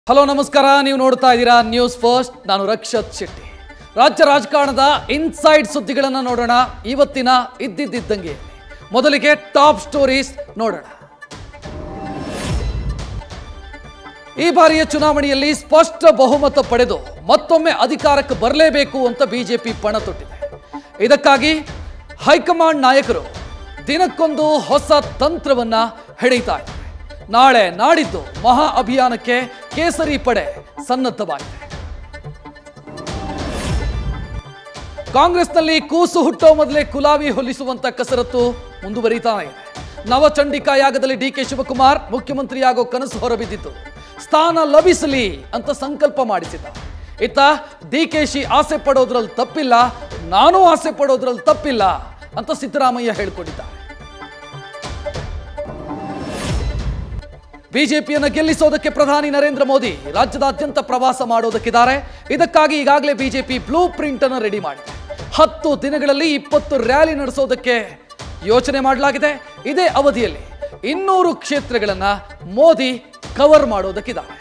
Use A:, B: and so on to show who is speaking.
A: Hello ನಮಸ್ಕಾರ, ನೀವು ನೋಡ್ತಾ ಇದ್ದೀರಾ ನ್ಯೂಸ್ ಫಸ್ಟ್. ನಾನು ರಕ್ಷತ್ ಶೆಟ್ಟಿ. ರಾಜ್ಯ ರಾಜಕಾರಣದ ಇನ್ಸೈಡ್ ಸುದ್ದಿಗಳನ್ನು ನೋಡೋಣ ಇವತ್ತಿನ ಇದ್ದಿದ್ದಂಗೆ. ಮೊದಲಿಗೆ ಟಾಪ್ ಸ್ಟೋರೀಸ್ ನೋಡೋಣ. ಈ ಬಾರಿಯ ಚುನಾವಣೆಯಲ್ಲಿ ಸ್ಪಷ್ಟ ಬಹುಮತ ಪಡೆದು ಮತ್ತೊಮ್ಮೆ ಅಧಿಕಾರಕ್ಕೆ ಬರಲೇಬೇಕು ಅಂತ ಬಿಜೆಪಿ ಪಣ ತೊಟ್ಟಿದೆ. ಇದಕ್ಕಾಗಿ ಹೈಕಮಾಂಡ್ ನಾಯಕರು ದಿನಕ್ಕೊಂದು ಹೊಸ ತಂತ್ರವನ್ನ ಹೆಣೆಯುತ್ತಾ ಇದ್ದಾರೆ. ನಾಳೆ ನಾಡಿದ್ದು ಮಹಾ ಅಭಿಯಾನಕ್ಕೆ ಕೇಸರಿ ಪಡೆ ಸನ್ನದ್ಧವಾಗಿದೆ. ಕಾಂಗ್ರೆಸ್ನಲ್ಲಿ ಕೂಸು ಹುಟ್ಟೋ ಮೊದಲೇ ಕುಲಾವಿ ಹೊಲಿಸುವಂತ ಕಸರತ್ತು ಮುಂದುವರಿತಾ ಇದೆ. ನವಚಂಡಿಕಾ ಯಾಗದಲ್ಲಿ ಡಿಕೆ ಶಿವಕುಮಾರ್ ಮುಖ್ಯಮಂತ್ರಿಯಾಗೋ ಕನಸು ಹೊರಬಿದ್ದಿತ್ತು. ಸ್ಥಾನ ಲಭಿಸಲಿ ಅಂತ ಸಂಕಲ್ಪ ಮಾಡಿಸಿದ್ದ. ಇತ್ತ ಡಿಕೆಶಿ ಆಸೆ ಪಡೋದ್ರಲ್ಲಿ ತಪ್ಪಿಲ್ಲ, ನಾನು ಆಸೆ ಪಡೋದ್ರಲ್ಲಿ ತಪ್ಪಿಲ್ಲ ಅಂತ ಸಿದ್ದರಾಮಯ್ಯ ಹೇಳಿಕೊಂಡಿದ್ದಾರೆ. ಬಿಜೆಪಿಯನ್ನು ಗೆಲ್ಲಿಸೋದಕ್ಕೆ ಪ್ರಧಾನಿ ನರೇಂದ್ರ ಮೋದಿ ರಾಜ್ಯದಾದ್ಯಂತ ಪ್ರವಾಸ ಮಾಡೋದಕ್ಕಿದ್ದಾರೆ. ಇದಕ್ಕಾಗಿ ಈಗಾಗಲೇ ಬಿಜೆಪಿ ಬ್ಲೂ ಪ್ರಿಂಟ್ ಅನ್ನು ರೆಡಿ ಮಾಡಿದೆ. 10 ದಿನಗಳಲ್ಲಿ 20 ರ್ಯಾಲಿ ನಡೆಸೋದಕ್ಕೆ ಯೋಚನೆ ಮಾಡಲಾಗಿದೆ. ಇದೇ ಅವಧಿಯಲ್ಲಿ 200 ಕ್ಷೇತ್ರಗಳನ್ನ ಮೋದಿ ಕವರ್ ಮಾಡೋದಕ್ಕಿದ್ದಾರೆ.